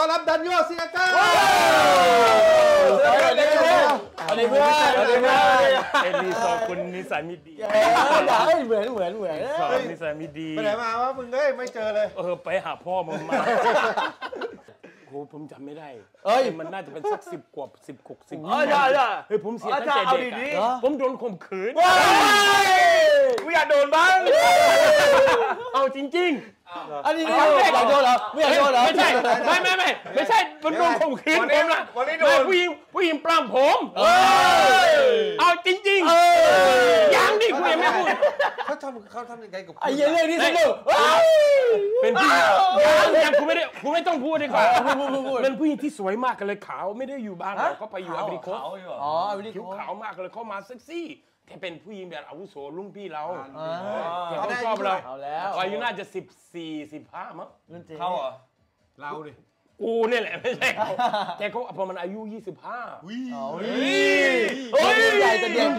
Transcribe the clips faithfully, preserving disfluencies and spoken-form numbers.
อนรับดันโยเซียก้าสวัสดีเพื่อนสวัสดีเพื่อนสวัสดีเพื่อนเอ็นดีสองคนนิสัยไม่ดีเหมือนเหมือนเหมือนสองนิสัยไม่ดีไปไหนมาวะมึงเอ้ยไม่เจอเลยเออไปหาพ่อมึงมาโหผมจำไม่ได้เอ้ยมันน่าจะเป็นสักสิบกว่าสิบหกสิบเฮ้ยได้ได้เฮ้ยผมเสียตั้งแต่เด็กผมโดนข่มขืนกูอยากโดนบ้างเอาจริงๆอันนี้นี่อยากโดนเหรอไม่อยากโดนเหรอไม่ใช่ไม่ไม่ไม่ไม่ใช่มันโดนข่มขืนผมละผู้หญิงผู้หญิงปล้ำผมเอาจริงๆยังดิคุณยังไม่พูดเขาทำเขาทำยังไงกับไอ้เรื่องนี้สนุกเป็นผู้หญิงยังยังคุณไม่ได้คุณไม่ต้องพูดดีกว่าเป็นผู้หญิงที่สวยมากกันเลยขาวไม่ได้อยู่บ้านเราเขาไปอยู่อเมริกาอ๋ออเมริกาขาวมากเลยเขามาเซ็กซี่แค่เป็นผู้หญิงแบบอาวุโสรุ่นพี่เราแต่เขาชอบเราอายุน่าจะสิบสี่สิบห้ามั้งเขาเหรอเราดิกูนี่แหละไม่ใช่เขาแต่เขาพอมันอายุยี่สิบห้าวิ่งโอ้ยใหญ่จะเด็ก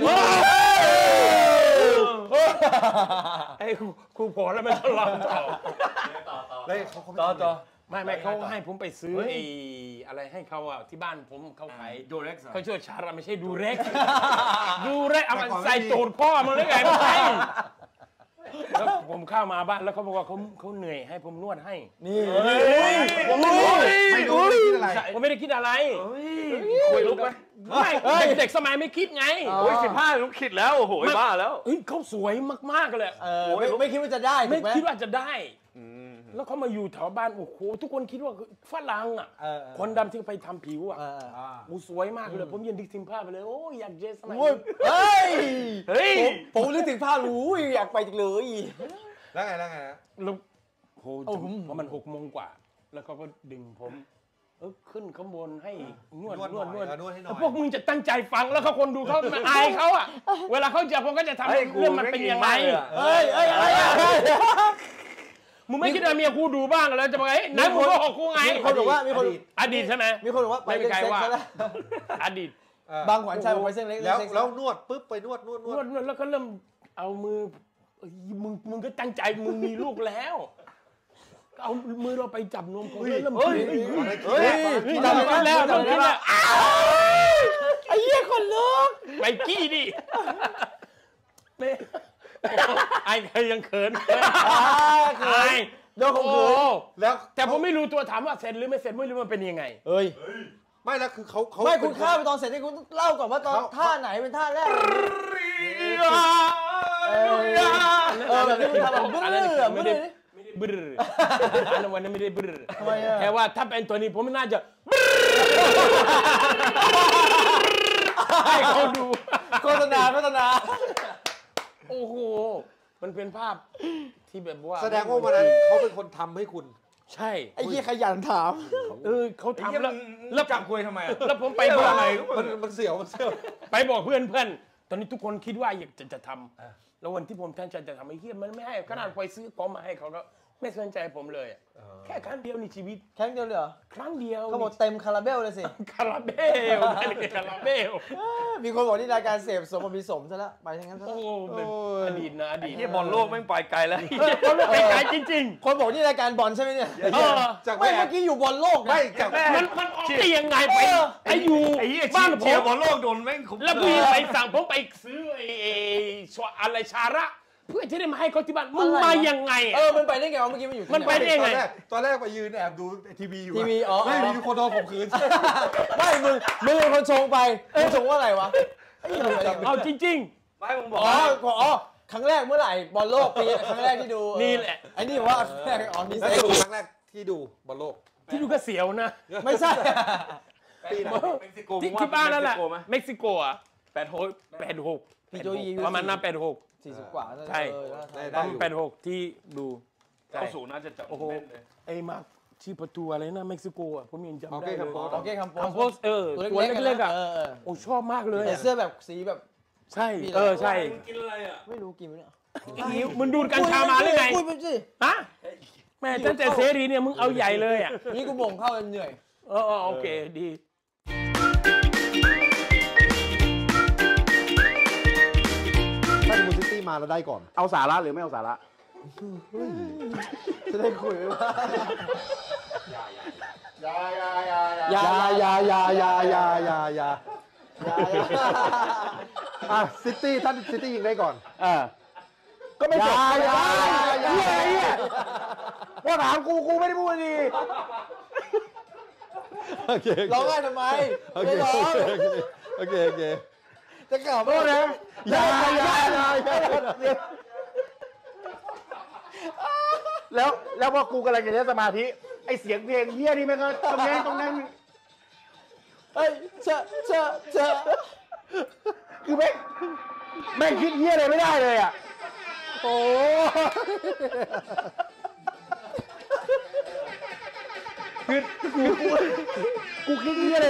ไอ้ครูพอแล้วไม่ต้องรอต่อแล้วเขาเขาต่อต่อไม่ไม่เขาให้ผมไปซื้อไอ้อะไรให้เขาอ่ะที่บ้านผมเขาขายดูเร็กเขาช่วยชาร์ไม่ใช่ดูเร็กดูเร็กเอามาใส่โจทย์พ่อมันได้ไงไม่ใช่แล้วผมเข้ามาบ้านแล้วเขาบอกว่าเขาเขาเหนื่อยให้ผมนวดให้นี่ผมไม่รู้ไม่รู้คิดอะไรผมไม่ได้คิดอะไรคุยลุกไหมไม่เด็กสมัยไม่คิดไงโอ้ยสิบห้าลุกคิดแล้วโอ้โหบ้าแล้วเฮ้ยเขาสวยมากๆเลยไม่คิดว่าจะได้ไม่คิดว่าจะได้แล้วเขามาอยู่แถวบ้านโอ้โหทุกคนคิดว่าฝรั่งอ่ะคนดำที่ไปทำผิวอ่ะโอ้สวยมากเลยผมยืนดิซิมภาพไปเลยโอ้อยากเจอสมัยเฮ้ยเฮ้ยผมนึกถึงภาพรู้อยากไปจังเลยแล้วไงแล้วไงนะแล้วโหพอมันหกโมงกว่าแล้วเขาก็ดึงผมเออขึ้นข้างบนให้นวดนวดนวดพวกมึงจะตั้งใจฟังแล้วเขาคนดูเขาอายเขาอ่ะเวลาเขาจะผมก็จะทำเรื่องมันเป็นยังไงเฮ้ยเฮ้ยอะไรมึงไม่คิดว่าเมียกูดูบ้างแล้วจะมาไงไหนมึงก็บอกกูไงมีคนบอกว่ามีคนอดีตใช่ไหมมีคนบอกว่าไปเซ็กซ์แล้วอดีตบางขวัญชัยบอกไปเซ็กซ์เล็กแล้วแล้วนวดปุ๊บไปนวดนวดนวดนวดแล้วก็เริ่มเอามือมึงมึงก็ตั้งใจมึงมีลูกแล้วเอามือเราไปจับนมเขาแล้วเฮ้ยเฮ้ยจับแล้วจับแล้วไอ้เหี้ยคนลุกไปกี้ดิไอ้ใครยังเขินไอ้โดนข่มขืนแล้วแต่ผมไม่รู้ตัวถามว่าเสร็จหรือไม่เสร็จไม่รู้มันเป็นยังไงเอ้ยไม่แล้วคือเขาเขาไม่คุณข้าไปตอนเสร็จนี่คุณเล่าก่อนว่าตอนท่าไหนเป็นท่าแรกเออแบบนี้คุณทำแบบบื้อไม่ได้บื้ออันนั้นวันนั้นไม่ได้บื้อแค่ว่าถ้าเป็นตัวนี้ผมน่าจะให้เขาดูโฆษณาโฆษณาโอ้โหมันเป็นภาพที่แบบว่าแสดงว่าวันนั้นเขาเป็นคนทำให้คุณใช่ไอ้ยี่ขยันถามเออเขาทำแล้วแล้วจับคุยทำไมแล้วผมไปบอกอะไรมันมันเสียวมันเสียวไปบอกเพื่อนเพื่อนตอนนี้ทุกคนคิดว่าอยากจะจะทำแล้ววันที่ผมแทนใจจะทำไอ้เหี้ยมันไม่ให้ขนาดไปซื้อของมาให้เขาก็ไม่สนใจผมเลยแค่ครั้งเดียวในชีวิตครั้งเดียวเลยเหรอครั้งเดียวเขาบอกเต็มคาราเบลเลยสิคาราเบลคาราเบลมีคนบอกนี่รายการเสพสมมีสมซะแล้วไปทั้งนั้นซะโอ้อดีตนะอดีตที่บอลโลกแม่งไปไกลแล้วบอลโลกไปไกลจริงๆคนบอกนี่รายการบอลใช่ไหมเนี่ยจากเมื่อกี้อยู่บอลโลกไม่จากมันมันออกได้ยังไงไปไอ้อยู่บ้านผมเชียร์บอลโลกโดนแม่งแล้วพี่ไปสั่งผมไปซื้อไอ้อะไรชาระเพื่อจะได้มาให้เขาที่บ้านมึงมายังไงเออมันไปได้ไงวะเมื่อกี้มันอยู่มันไปได้ยังไงตอนแรกไปยืนแอบดูทีวีอยู่ทีวีอ๋อไม่มีคนโดนข่มขืนไม่มึงมึงเป็นคนชงไปมึงชงว่าอะไรวะเอาจริงๆไม่มึงบอกอ๋ออ๋อครั้งแรกเมื่อไหร่บอลโลกปีครั้งแรกที่ดูนี่แหละไอ้นี่ว่าครั้งแรกอ๋อนี่เซ็กครั้งแรกที่ดูบอลโลกที่ดูก็เสียวนะไม่ใช่ปีไหนเม็กซิโกที่บ้านนั่นแหละเม็กซิโกอ่ะแปดหกแปดหกประมาณนั้นแปดหกสี่สิบกว่าใช่ตอนแปดหกที่ดูเข้าสู่น่าจะจับโอ้โหไอ้มาที่ประตูอะไรนะเม็กซิโกอ่ะผมยังจำได้เลยโอเคคำโพสเออตัวเล็กๆอ่ะโอ้ชอบมากเลยเสื้อแบบสีแบบใช่เออใช่กินอะไรอ่ะไม่รู้กินไหมเนี่ยมึงดูดกัญชามาหรือไงพูดไปสิฮะแม่ตั้งแต่เสรีเนี่ยมึงเอาใหญ่เลยอ่ะนี่กูบ่งเข้าเหนื่อยเออโอเคดีถ้ามูซิตี้มาเราได้ก่อนเอาสาระหรือไม่เอาสาระจะได้คุยว่ายายายายายายายายายายาอ่ะซิตี้ท่านซิตี้ยิงได้ก่อนอ่าก็ไม่จบยายายาเนี่ยว่าถามกูกูไม่ได้พูดดีโอเคร้องไห้ทำไมไม่ร้องโอเคโอเคจะกล่าวว่านะยายายาแล้วแล้วพอกูกำลังจะใช้สมาธิไอเสียงเพลงเฮี้ยนี่มันก็ตรงนั้นตรงนั้นเฮ้ยเชอะเชอะเชอะคือแม่งแม่งคิดเฮี้ยอะไรไม่ได้เลยอ่ะโอ้คือกูกูคิดเฮี้ยเลย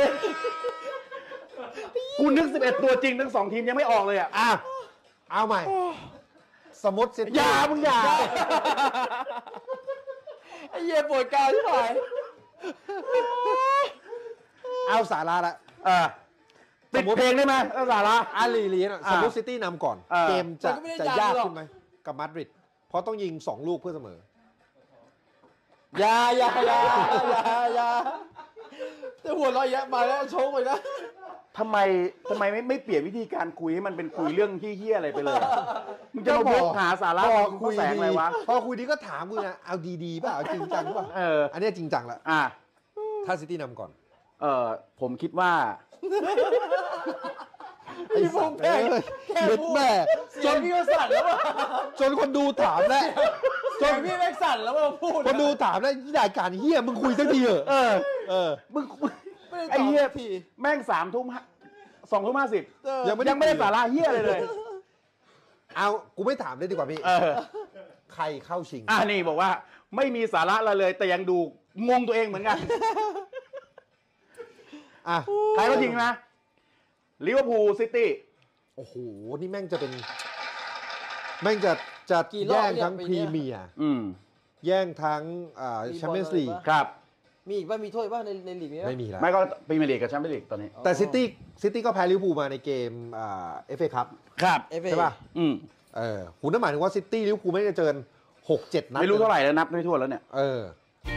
กูนึกสิบเอ็ดตัวจริงทั้งสองทีมยังไม่ออกเลยอ่ะอ่ะเอาใหม่สมมติซิตี้อย่ามึงอย่าไอ้เหี้ยปวดกาวใช่ไหมเอาสาระละอ่าปิดเพลงได้ไหมเอาสาระอาลีลีนสมมติซิตี้นำก่อนเกมจะจะยากขึ้นไหมกับมาดริดเพราะต้องยิงสองลูกเพื่อเสมออย่าอย่าอย่าอย่าอย่าแต่หัวเราะแยะมาแล้วโชว์ไปนะทำไมทำไมไม่ไม่เปลี่ยนวิธีการคุยให้มันเป็นคุยเรื่องที่เหี้ยอะไรไปเลยมึงจะมาพกหาสาระคุยแสงอะไรวะพอคุยดีก็ถามกูนะเอาดีๆป่ะเอาจริงจังป่ะเอออันนี้จริงจังละอ่ะถ้าซิตี้นำก่อนเออผมคิดว่าไอ้สัตว์แค่แม่จนพี่ก็สั่นแล้วว่ะจนคนดูถามแล้วจนพี่แม่งสั่นแล้วมาพูดคนดูถามแล้วรายการเหี้ยมึงคุยสักทีเหรอเออเออมึงไอ้เหี้ยแม่งสามทุ่มสองทุ่มห้าสิบยังไม่ยังไม่ได้สาระเหี้ยเลยเลยเอากูไม่ถามเลยดีกว่าพี่ใครเข้าชิงอ่านี่บอกว่าไม่มีสาระอะไรเลยแต่ยังดูงงตัวเองเหมือนกันอ่ะใครเข้าชิงนะลิเวอร์พูลซิตี้โอ้โหนี่แม่งจะเป็นแม่งจะจะแย่งทั้งพรีเมียร์แย่งทั้งแชมเปี้ยนส์ลีกครับมีอีกบ้างมีถ้วยบ้างในในลีกนี้ไม่มีแล้วไม่ก็พรีเมียร์ลีกกับแชมเปี้ยนส์ลีกตอนนี้แต่ซิตี้ซิตี้ก็แพ้ลิเวอร์พูลมาในเกมเอฟเอคัพครับใช่ป่ะอืมเออคุณนั่นหมายถึงว่าซิตี้ลิเวอร์พูลไม่ได้เจอหกเจ็ดนัดไม่รู้เท่าไหร่แล้วนับไม่ทั่วแล้วเนี่ยเออ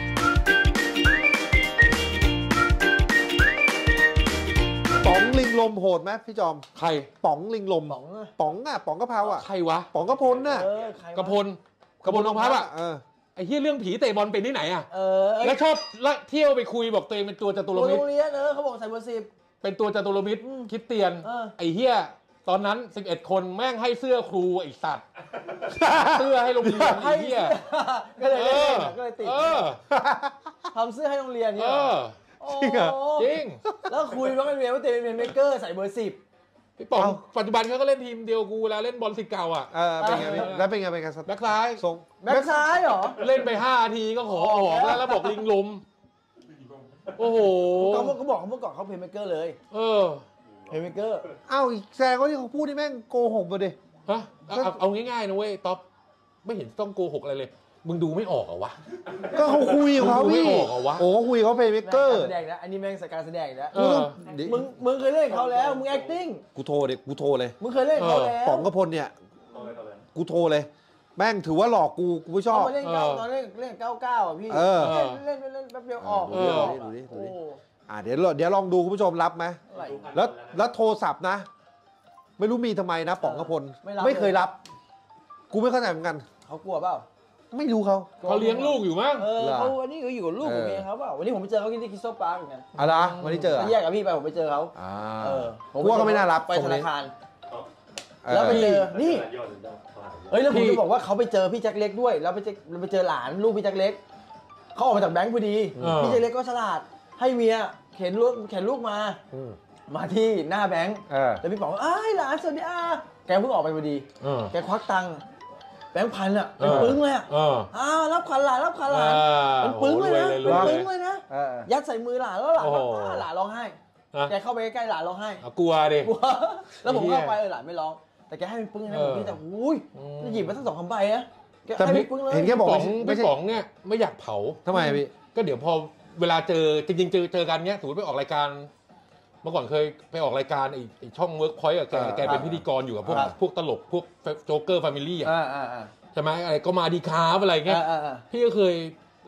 ป๋องลิงลมโหดไหมพี่จอมใครป๋องลิงลมป๋องป๋องอ่ะป๋องกะเพราอ่ะใครวะป๋องกระพลน่ะกระพลกระพลทองพับอ่ะไอ้เหี้ยเรื่องผีเตะบอลเป็นที่ไหนอ่ะแล้วชอบเที่ยวไปคุยบอกตัวเองเป็นตัวจตุรมิตรโรงเรียนเออเขาบอกใส่เบอร์สิบเป็นตัวจตุรมิตรคิดเตียนไอ้เหี้ยตอนนั้นสิบเอ็ดคนแม่งให้เสื้อครูไอ้สัตว์เสื้อให้โรงเรียนไอ้เหี้ยก็เลยก็เลยติดทำเสื้อให้โรงเรียนเนี่ยจริงเหรอจริงแล้วคุยน้องเรียนว่าเตะเป็นเมเกอร์ใส่เบอร์สิบพี่ป๋องปัจจุบันเขาก็เล่นทีมเดียวกูแล้วเล่นบอลสิเก่าอ่ะเออเป็นไงแล้วเป็นไงเป็นไงแบ็คซ้ายทรงแบ็คซ้ายเหรอเล่นไปห้านาทีก็ขอออกแล้วแล้วบอกลิงลมโอ้โหเขาเขาบอกเขาเมื่อก่อนเขาเพลย์เมเกอร์เลยเออเพลย์เมเกอร์เอ้าอีกแซงเขาที่เขาพูดที่แม่งโกหกมาดิฮะเอาง่ายๆนะเว้ยต๊อปไม่เห็นต้องโกหกอะไรเลยมึงดูไม่ออกเหรอวะก็เขาคุยกับเขาพี่โอ้คุยเขาเพลย์เมเกอร์แสดงแล้วอันนี้แม่งสการแสดงแล้วมึงมึงเคยเล่นเขาแล้วมึง acting กูโทรเลยกูโทรเลยมึงเคยเล่นเขาแล้วป๋องกระพลเนี่ยกูโทรเลยแม่งถือว่าหลอกกูกูไม่ชอบเล่นเก้าตอนเล่นเล่นเก้าเก้าอ่ะพี่เล่นเล่นเล่นแป๊บเดียวออกดูดิดูดิดูดิอ่าเดี๋ยวเดี๋ยวลองดูคุณผู้ชมรับไหมแล้วแล้วโทรศัพท์นะไม่รู้มีทำไมนะป๋องกระพลไม่เคยรับกูไม่เข้าใจเหมือนกันเขากลัวเปล่าไม่รู้เขาเขาเลี้ยงลูกอยู่มั้งเออเขาวันนี้เขาอยู่กับลูกกับเมียเขาเปล่าวันนี้ผมไปเจอเขาที่คริสตัลพาร์คเหมือนกันอะไรวันนี้เจอแยกกับพี่ไปผมไปเจอเขาเออผมว่าเขาไม่น่ารับไปธนาคารแล้วไปเจอนี่เฮ้ยแล้วผมจะบอกว่าเขาไปเจอพี่แจ็คเล็กด้วยแล้วไปเจอไปเจอหลานลูกพี่แจ็คเล็กเขาออกมาจากแบงค์พอดีพี่แจ็คเล็กก็ฉลาดให้เมียเข็นลูกเข็นลูกมามาที่หน้าแบงค์แล้วพี่บอกว่าอ้ายหลานสวัสดีอาแกเพิ่งออกไปพอดีแกควักตังค์แบงค์พันอ่ะเป็นปึ้งเลยอ่ะอ้าวรับขวัญหลานรับขวัญหลานเป็นปึ้งเลยนะเป็นปึ้งเลยนะยัดใส่มือหลานแล้วหลานหลานร้องไห้แกเข้าไปใกล้หลานร้องไห้กลัวดิกลัวแล้วผมเข้าไปเออหลานไม่ร้องแต่แกให้เป็นปึ้งนะผมพี่แต่อุ้ยหยิบมาตั้งสองคำใบนะแต่เห็นแค่บอกไม่ป๋องเนี่ยไม่อยากเผาทำไมพี่ก็เดี๋ยวพอเวลาเจอจริงๆเจอเจอกันเนี้ยสมมติไปออกรายการเมื่อก่อนเคยไปออกรายการไอ้ช่องเวิร์กพอยต์อะแกแกเป็นพิธีกรอยู่กับพวกพวกตลกพวกโจ๊กเกอร์แฟมิลี่อะใช่ไหมอะไรก็มาดีคาร์อะไรเงี้ยพี่ก็เคย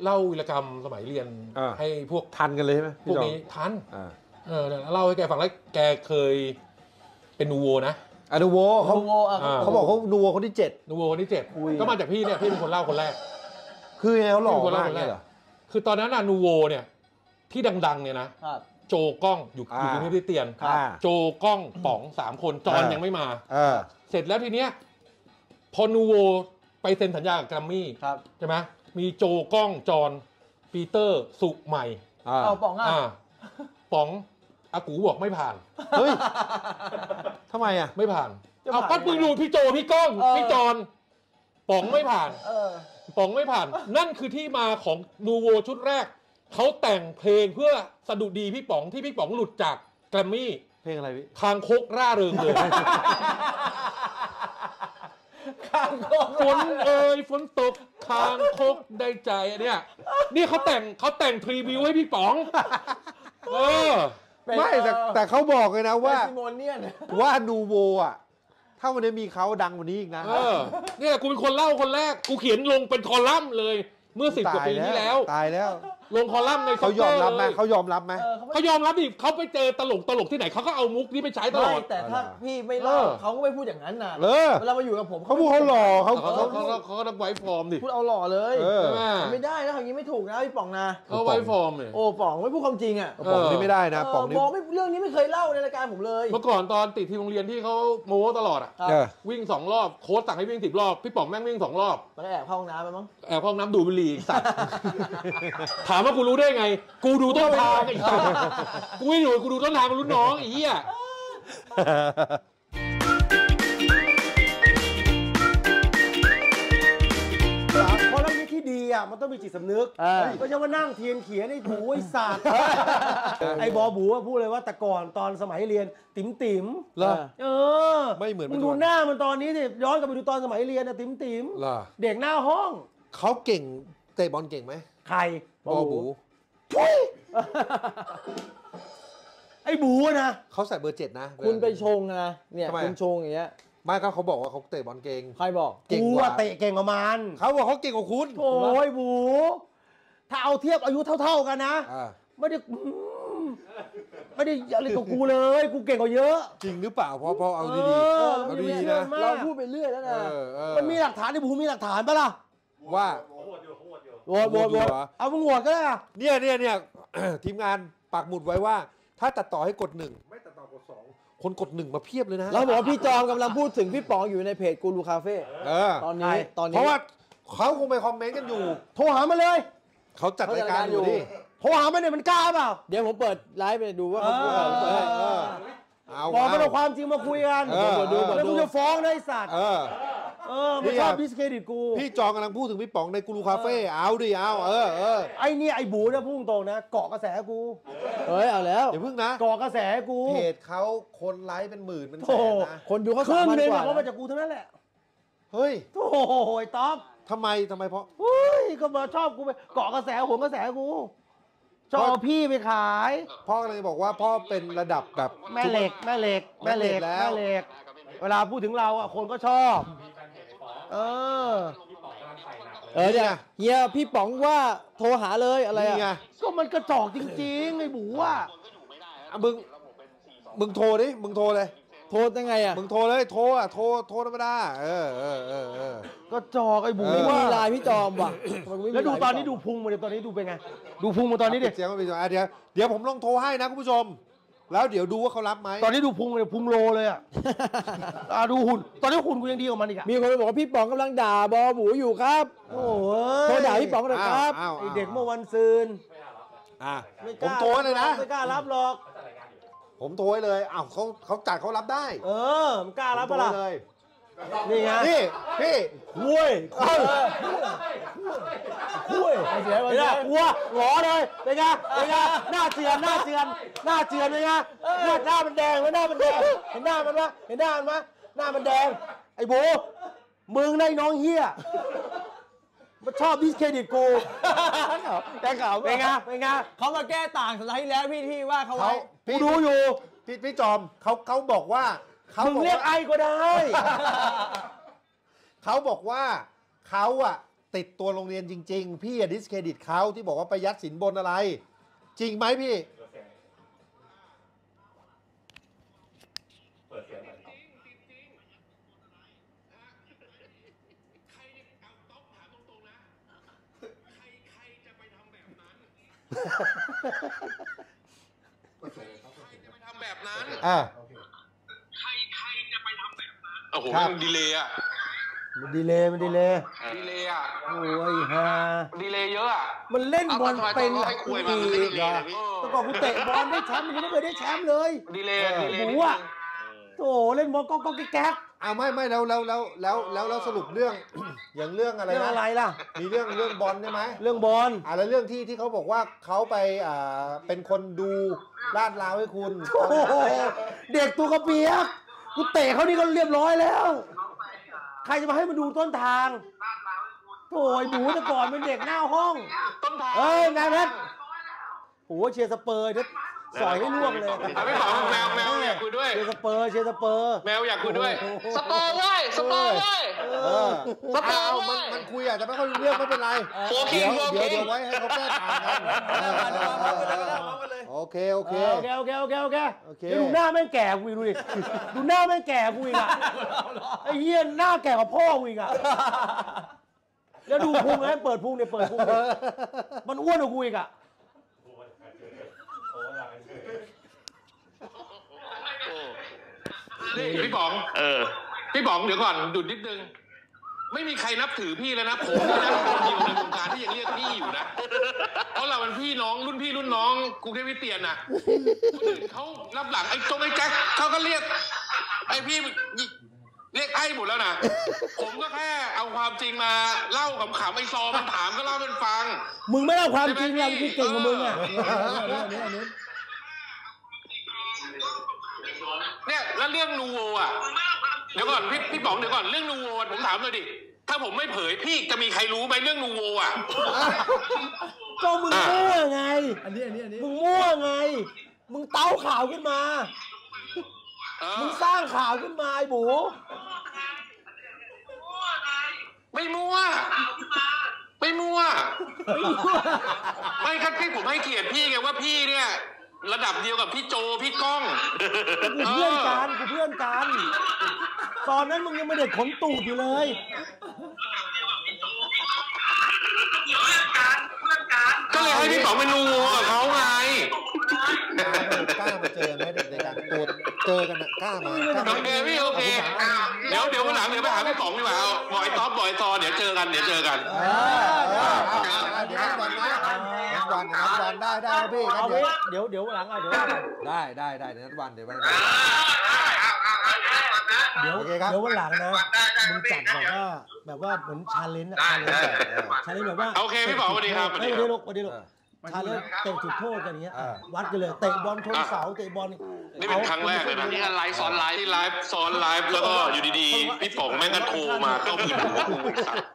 เล่าวีรกรรมสมัยเรียนอ่าให้พวกทันกันเลยใช่ไหมพวกนี้ทันอ่าเออเล่าให้แกฟังแล้วแกเคยเป็นนูโวนะอะนูโวเขานูโวอ่ะเขาบอกเขานูโวคนที่เจ็ดนูโวคนที่เจ็ดก็มาจากพี่เนี่ยพี่เป็นคนเล่าคนแรกคือไงเขาหล่อพี่เป็นคนเล่ามากคนแรเนี่กยเหรอคือตอนนั้นน่ะนูโวเนี่ยที่ดังๆเนี่ยนะครับ โจกล้องอยู่อยู่อ่ากรุงเทพคริสเตียนอ่าโจกล้องป๋องสามคนจอนอ่ายัยังไม่มาเออเสร็จแล้วทีเนี้ยพอนูโวไปเซ็นสัญญากับแกรมมี่ครับใช่ไหมมีโจกล้องจอนปีเตอร์สุใหม่อ่าเอาป๋องอ่ะอ่าป๋องอากูบอกไม่ผ่านเฮ้ยทำไมอ่ะไม่ผ่านจะเอาผ่านก็มึงดูพี่โจพี่ก้องเออพี่จอนป๋องไม่ผ่านเออป๋องไม่ผ่าน นั่นคือที่มาของนูโวชุดแรกเขาแต่งเพลงเพื่อสะดุดีพี่ป๋องที่พี่ป๋องหลุดจากแกรมมี่เพลงอะไรพี่คางคกร่าเริงเลยข้างกองฝนเอ่ยฝนตกคางคกได้ใจเนี่ยนี่เขาแต่งเขาแต่งพรีวิวให้พี่ป๋องเออไม่แต่แต่เขาบอกเลยนะว่าว่าซิโมเนียนว่านูโวอ่ะ ถ้าวันนี้มีเขาดังกว่านี้อีกนะเออเนี่ยกูเป็นคนเล่าคนแรกกูเขียนลงเป็นคอลัมน์เลย เมื่อสิบกว่าปีที่แล้วตายแล้วลงคอลัมน์ในเขายอมรับไหมซ็อกเกอเขายอมรับไหมเออเขาไม่เขายอมรับดิเขาไปเจอตลกตลกที่ไหนเขาก็เอามุกนี้ไปใช้ตลอไม่ดแต่ถ้าพี่ไม่เล่าเออเขาก็ไม่พูดอย่างนั้นนะเออเวลามาอยู่กับผมเขาพูดเขาหล่อเขาเขาเขาเขาเขาเขาก็ต้องไว้ฟอร์มดิพูดเอาหล่อเลยเออใช่ไหมไม่ได้นะอย่างนี้ไม่ถูกนะพี่ป๋องนะเขาไว้ฟอร์มเลยโอ้ป๋องไม่พูดความจริงอ่ะป๋องนี่ไม่ได้นะป๋องนี่เบอกไม่เรื่องนี้ไม่เคยเล่าในรายการผมเลยเมื่อก่อนตอนติดที่โรงเรียนที่เขาโม้ตลอดอ่ะครับเออวิ่งสองรอบโค้ชสั่งให้วิ่งสิบรอบพี่ป๋องแม่งวิ่งสองรอบมันแอบเข้าห้องน้ำไปมั้งแอบเข้าห้องน้ำดูดบุหรี่สัตว์ ถามว่ากูรู้ได้ไง กูดูต้นทางไอ้สัตว์กูไม่รู้กูดูต้นทางกับรุ่นน้องไอ้เหี้ยเพราะเรื่องนี้ที่ดีอ่ะมันต้องมีจิตสำนึกเออก็จะมานั่งเทียนเขียนไอ้ถูไอ้ศาสตร์ไอ้บอบูอะพูดเลยว่าแต่ก่อนตอนสมัยเรียนติ๋มติ๋มเหรอเออไม่เหมือนมึงปัจจุดูบันหน้ามันตอนนี้สิย้อนกลับไปดูตอนสมัยเรียนนะติ๋มติ๋มเหรอเด็กหน้าห้องเขาเก่งเตะบอลเก่งไหมใครบอบูทุยไอ้บูอะนะเขาใส่เบอร์เจ็ดนะคุณไปชงนะเนี่ยทำไมคุณชงอย่างเงี้ยไม่ก็เขาบอกว่าเขาเตะบอลเก่งใครบอกเก่งกูกว่าอะเตะเก่งกว่ามันเขาบอกเขาเก่งกว่าคุณโอ้ยบู ถ้าเอาเทียบอายุเท่า ๆกันนะอ่าไม่ได้อืมไม่ได้อะไรกับกูเลย กูเก่งกว่าเยอะจริงหรือเปล่าเพราะเพราะเอาเอดีอๆเอาดีๆนะมากเราพูดไปเรื่อยแล้วเอนะอเออมันมีหลักฐานที่บูมีหลักฐานปะล่ะว่าโหวตโหวตโหวตเหรอเอามึงโหวตก็ได้อะเนี่ยเนี่ยเนี่ย ทีมงานปักหมุดไว้ว่า ถ้าตัดต่อให้กดหนึ่งไม่ตัดต่อกดสองคนกดหนึ่งมาเพียบเลยนะเราบอกว่าพี่จอมกำลังพูดถึงพี่ป๋องอยู่ในเพจกูรูคาเฟ่เออตอนนี้ตอนนี้เพราะว่าเขาคงไปคอมเมนต์กันอยู่โทรหามันเลยเขาจัดรายการอยู่ดิโทรหามันเนี่ยมันกล้าเปล่าเดี๋ยวผมเปิดไลฟ์ไปดูว่าเอเขาพูดอะไรอเออเอาบอกมันเอาเอาความจริงมาคุยกันเออดูเออแล้วกูจะฟ้องนะไอ้สัตว์เออเออมันชอบดิสเครดิตกูพี่จองกำลังพูดถึงพี่ป๋องในกูรูคาเฟ่เอาดิเอาเออเออไอ้เนี่ยไอ้บูเนี่ยพูดตรงนะเกาะกระแสกูเฮ้ยเอาแล้วอย่าเพิ่งนะเกาะกระแสกูเพจเขาคนไลค์เป็นหมื่นเป็นแสโอ้นโหนะคนดูเขาครึ่สามงพันหนึงกว่าอะก็มานะจากกูทั้งนั้นแหละเฮ้ยโอ้โหไอ้ต๊อบทำไมทำไมเพราะเฮ้ยก็มาชอบกูไปเกาะกระแสหวงกระแสกูชอบเอาพี่ไปขายพ่อเลยบอกว่าพ่อเป็นระดับแบบแม่เหล็กแม่เหล็กแม่เหล็กแม่แม่เหเหล็ล็กก เวลาพูดถึงเราอ่ะคนก็ชอบ เออเออเนี่ยเฮียพี่ป๋องว่าโทรหาเลยอะไรนี่ไงอ่ะก็มันกระจอกจริงๆไอ้บูอ่ะอ่ะมึงมึงโทรดิมึงโทรเลยโทรยังไงอ่ะมึงโทรเลยโทรอ่ะโทรโทรธรรมดาเออเออเออเออกระจอกไอ้บูเอไม่อมีว่าไลน์พี่จอมว่ะทำไมกูไม่มีแล้วดูไน์ตอนนี้พี่จดูมพุงมันดิตอนนี้ดูเป็นไง ดูพุงมันตอนนี้ดิเสียงมันเป็นอ่ะเดี๋ยวเดี๋ยวผมลองโทรให้นะคุณผู้ชม แล้วเดี๋ยวดูว่าเขารับไหมตอนนี้ดูพุงมันดิพุงโลเลยอ่ะอ่ะดูหุ่นตอนนี้หุ่นกูยังดีกว่ามันอีกอ่ะมีคนบอกว่าพี่ป๋องกำลังด่าบอบูอยู่ครับโอ้ยโทรด่าพี่ป๋องหน่อยครับอ้าวไออ้าวเด็กเมื่อวันซืนอ่ะไม่กผมล้าโทรให้เลยนะไม่กล้ารับหรอกผมโทรให้เลยอ้าวเขาเขาจัดเขารับได้เออมันกล้ารับผมปะโทรล่ะให้เลยนี่ไงนี่พี่คุยเอ้าคุยไม่เสียไม่ไม่เสีได้ยกลัวหงอเลยเป็นไงเป็นไงหน้าเจือนหน้าเจือนหน้าเจือนเป็นไงหน้าหน้ามันแดงไหมหน้ามันแดงเห็นหน้ามันไหมเห็นหน้ามันไหมหน้ามันแดงไอ้บูมึงได้น้องเฮียมันชอบดิสเครดิตกูแต่ข่าวเป็นไงเป็นไงเขามาแก้ต่างสัปดาห์ที่แล้วพี่ที่ว่าเขาเขาไว้กูพี่ดูอยู่พี่พี่จอมเขาเขาบอกว่าเขามึงบอกเรียกว่าไอก็ได้เขาบอกว่าเขาอะติดตัวโรงเรียนจริงๆพี่อย่าดิสเครดิตเขาที่บอกว่าไปยัดสินบนอะไร จริงไหมพี่เปิดเสียงหน่อยทำแบบนั้นอ่าใครใครจะไปทำแบบนั้นโอ้โหมันดีเลยอ่ะมันดีเลยมันดีเลยดีเลยอ่ะโอ้ยฮะดีเลยเยอะอ่ะมันเล่นบอลเป็นให้คุยมาดีเลยแต่ก่อนกูเตะบอลได้แชมป์มันยังไม่เคยได้แชมป์เลยดีเลยดีเลยหมูอ่ะโถเล่นบอลก็ก็แก๊กอ้าวไม่ไม่แล้วแล้วแล้วแล้วแล้วแล้วสรุปเรื่อง อย่างเรื่องอะไรนะเรื่องอะไรล่ะมีเรื่องเรื่องบอลใช่ไหมเรื่องบอลอ่าแล้วเรื่องที่ที่เขาบอกว่าเขาไปอ่าเป็นคนดูลาดราวให้คุณโอ้โหเด็กตัวกระเปียกกูเตะเขานี่ก็เรียบร้อยแล้วใครจะมาให้มาดูต้นทางโถ่หมูแต่ก่อนเป็นเด็กหน้าห้องต้นทางเอ้ยนายเพชรโอ้เชียร์สเปอร์เด็ดสอยให้ล่วงเลยไม่บอกแมวแมวอยากคุยด้วยเชียร์สเปอร์เชียร์สเปอร์แมวอยากคุยด้วยสเปอร์เว้ยสเปอร์เว้ยสเปอร์มันมันคุยอาจจะไม่ค่อยรู้เรื่องไม่เป็นไรโฟกิงโฟกิงเดี๋ยวไว้ให้เขาแก้ต่างกันโอเคโอเคโอเคโอเคโอเคโอเคโอเคดูหน้าแม่งแก่กูดูดิดูหน้าแม่งแก่กูอีกอ่ะไอ้เหี้ยหน้าแก่กว่าพ่อกูอีกอ่ะแล้วดูพุงนะเปิดพุงเนี่ยเปิดพุงมันอ้วนกว่ากูอีกอ่ะนี่พี่ป๋องเออพี่ป๋องเดี๋ยวก่อนดุดนิดนึงไม่มีใครนับถือพี่แล้วนะผมนะคนเดียวในวงการที่ยังเรียกพี่อยู่นะเพราะเราเป็นพี่น้องรุ่นพี่รุ่นน้องกรุงเทพคริสเตียนนะคนอื่นเขารับหลังไอ้จงไอ้แจ็คเขาก็เรียกไอ้พี่เรียกไอ้หมดแล้วนะผมก็แค่เอาความจริงมาเล่าขำๆไอ้ซอมันถามก็เล่าเป็นฟังมึงไม่เล่าความจริงเรากูเก่งกว่ามึงอ่ะเนี่ยแล้วเรื่องนูโวอ่ะเดี๋ยวก่อนพี่พี่ป๋องเดี๋ยวก่อนเรื่องนูโวผมถามเลยดิถ้าผมไม่เผยพี่จะมีใครรู้ไหมเรื่องนูโวอ่ะก็มึงมั่วไงอันนี้อันนี้อันนี้มึงมั่วไงมึงเต้าข่าวขึ้นมามึงสร้างข่าวขึ้นมาไอ้บูไม่มั่วไม่มั่วไม่ครับพี่ผมให้เกียรติพี่ไงว่าพี่เนี่ยระดับเดียวกับพี่โจพี่ก้องกูเพื่อนกันกูเพื่อนกันตอนนั้นมึงยังไม่เด็กขนตูดอยู่เลยก็เลยให้พี่ป๋องเป็นนูโวกับเขาไงกล้ามาเจอไหมในการตัวเจอกันนะกล้ามาโอเคพี่โอเคเดี๋ยวเดี๋ยววันหลังเดี๋ยวไปหาพี่ป๋องดีกว่าบอยท็อปบอยซอเดี๋ยวเจอกันเดี๋ยวเจอกันเดี๋ยววันนะวันนะวันได้ได้พี่เดี๋ยวเดี๋ยวหลังอ่ะเดี๋ยวได้ได้ได้เดี๋ยววันเดี๋ยววันเดี๋ยวเดี๋ยววันหลังนะมึงจัดแบบว่าแบบว่าเหมือนชาเลนจ์อะชาเลนจ์ชาเลนจ์แบบว่าโอเคพี่ป๋องสวัสดีครับสวัสดีลูกสวัสดีลูกชาเลนจ์เตะจุดโทษกันอย่างเงี้ยวัดกันเลยเตะบอลชนเสาเตะบอลนี่เป็นครั้งแรกเลยนะนี่ไลฟ์ซ้อนไลฟ์ที่ไลฟ์ซ้อนไลฟ์แล้วก็อยู่ดีๆพี่ป๋องแม่งก็โทรมาเข้ามือถือว่ากูเป็นสัตว์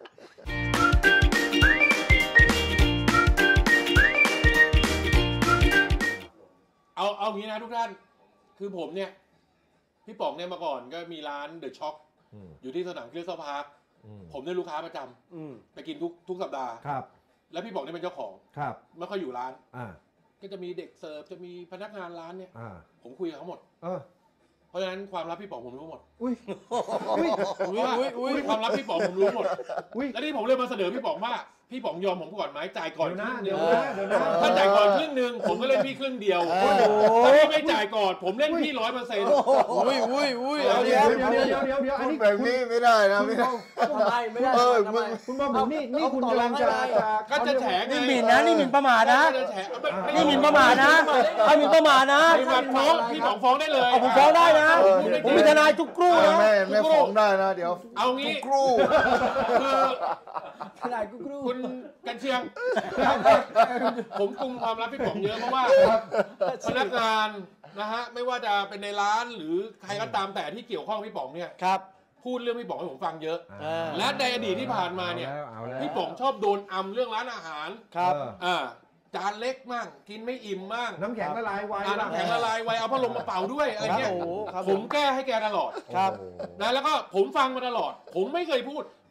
เอาเอางี้นะทุกท่านคือผมเนี่ยพี่ป๋องเนี่ยมาก่อนก็มีร้านเดอะช็อคอยู่ที่สนามคริสตัลพาร์คผมได้ลูกค้าประจำไปกินทุกทุกสัปดาห์ครับแล้วพี่ป๋องเนี่ยเป็นเจ้าของครับไม่ค่อยอยู่ร้านอ่าก็จะมีเด็กเสิร์ฟจะมีพนักงานร้านเนี่ยอ่าผมคุยกับเขาหมดเออเพราะฉะนั้นความลับพี่ป๋องผมรู้หมดอุ้ยอุ้ยอุ้ยความลับพี่ป๋องผมรู้หมดอุ้ยแล้วนี่ผมเลยมาเสนอพี่ป๋องว่าพี่ป๋องยอมผมก่อนไหมจ่ายก่อนครึ่งเดียวถ้าจ่ายก่อนครึ่งหนึ่งผมก็เล่นพี่ครึ่งเดียวถ้าพี่ไม่จ่ายก่อนผมเล่นพี่ร้อยเปอร์เซ็นต์อุ้ยอุ้ยอุ้ยเดี๋ยวเดี๋ยวเดี๋ยวเดี๋ยวเดี๋ยวอันนี้แบบนี้ไม่ได้นะไม่ได้ไม่ได้คุณบอมนี่นี่คุณกำลังจะก็จะแฉไงนี่หมิ่นนะนี่หมิ่นประมาทนะนี่หมิ่นประมาทนะถ้าหมิ่นประมาทนะฟ้องพี่ป๋องฟ้องได้เลยผมฟ้องได้นะผมมีทนายทุกครู่นะแม่แม่ฟ้องได้นะเดี๋ยวเอางี้ครู่คือทนายทุกครู่คุณกันเชียงผมกุมความลับพี่ป๋องเยอะเพราะว่าพนักงานนะฮะไม่ว่าจะเป็นในร้านหรือใครก็ตามแต่ที่เกี่ยวข้องพี่ป๋องเนี่ยครับพูดเรื่องพี่ป๋องให้ผมฟังเยอะและในอดีตที่ผ่านมาเนี่ยพี่ป๋องชอบโดนอำเรื่องร้านอาหารครับอ่าจานเล็กมั่งกินไม่อิ่มมั่งน้ำแข็งละลายไวน้ำแข็งละลายไวเอาพัดลมมาเป่าด้วยอะไรเงี้ยผมแก้ให้แกตลอดครับนะแล้วก็ผมฟังมาตลอดผมไม่เคยพูด